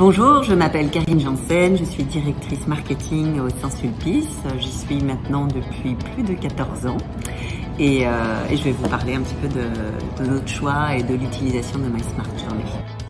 Bonjour, je m'appelle Karine Janssen, je suis directrice marketing au Saint-Sulpice. J'y suis maintenant depuis plus de 14 ans et je vais vous parler un petit peu de notre choix et de l'utilisation de My Smart Journey.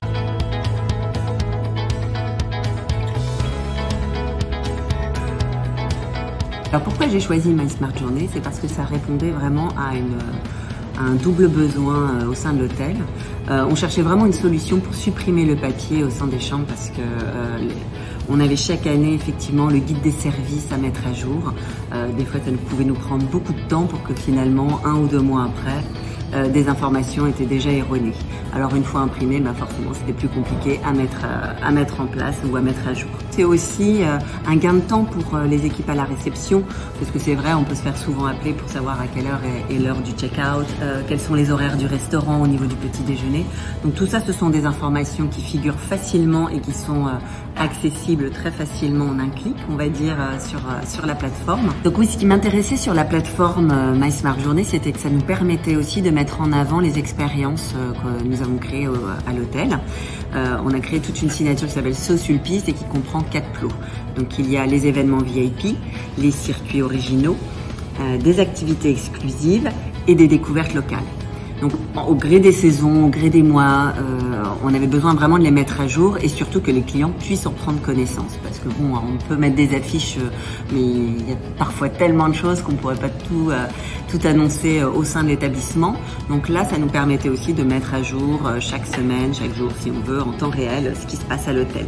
Alors pourquoi j'ai choisi My Smart Journey? C'est parce que ça répondait vraiment à un double besoin au sein de l'hôtel. On cherchait vraiment une solution pour supprimer le papier au sein des chambres parce que on avait chaque année effectivement le guide des services à mettre à jour. Des fois ça pouvait nous prendre beaucoup de temps pour que finalement 1 ou 2 mois après des informations étaient déjà erronées. Alors une fois imprimées, forcément c'était plus compliqué à mettre en place ou à mettre à jour. C'est aussi un gain de temps pour les équipes à la réception, parce que c'est vrai, on peut se faire souvent appeler pour savoir à quelle heure est l'heure du check-out, quels sont les horaires du restaurant au niveau du petit déjeuner. Donc tout ça, ce sont des informations qui figurent facilement et qui sont accessibles très facilement en un clic, on va dire, sur la plateforme. Donc oui, ce qui m'intéressait sur la plateforme My Smart Journey, c'était que ça nous permettait aussi de mettre en avant les expériences que nous avons créées à l'hôtel. On a créé toute une signature qui s'appelle Saint-Sulpice et qui comprend 4 plots. Donc il y a les événements VIP, les circuits originaux, des activités exclusives et des découvertes locales. Donc au gré des saisons, au gré des mois, on avait besoin vraiment de les mettre à jour et surtout que les clients puissent en prendre connaissance. Parce que bon, on peut mettre des affiches, mais il y a parfois tellement de choses qu'on ne pourrait pas tout annoncer au sein de l'établissement. Donc là, ça nous permettait aussi de mettre à jour chaque semaine, chaque jour si on veut, en temps réel, ce qui se passe à l'hôtel.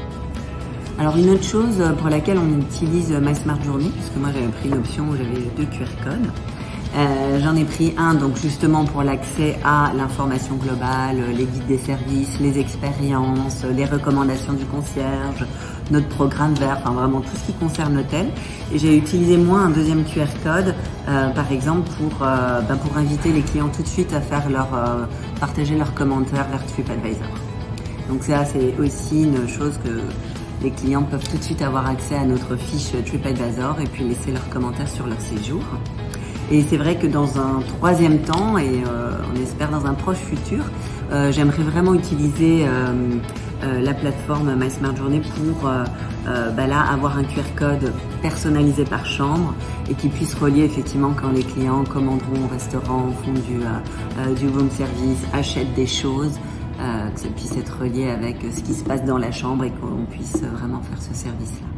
Alors une autre chose pour laquelle on utilise My Smart Journey, parce que moi j'avais pris une option où j'avais 2 QR codes. J'en ai pris un donc justement pour l'accès à l'information globale, les guides des services, les expériences, les recommandations du concierge, notre programme vert, enfin vraiment tout ce qui concerne l'hôtel. Et j'ai utilisé moi un deuxième QR code, par exemple pour inviter les clients tout de suite à faire partager leurs commentaires vers TripAdvisor. Donc ça c'est aussi une chose que les clients peuvent tout de suite avoir accès à notre fiche TripAdvisor et puis laisser leurs commentaires sur leur séjour. Et c'est vrai que dans un troisième temps, et on espère dans un proche futur, j'aimerais vraiment utiliser la plateforme My Smart Journey pour avoir un QR code personnalisé par chambre et qui puisse relier effectivement quand les clients commanderont au restaurant, font du room service, achètent des choses, que ça puisse être relié avec ce qui se passe dans la chambre et qu'on puisse vraiment faire ce service-là.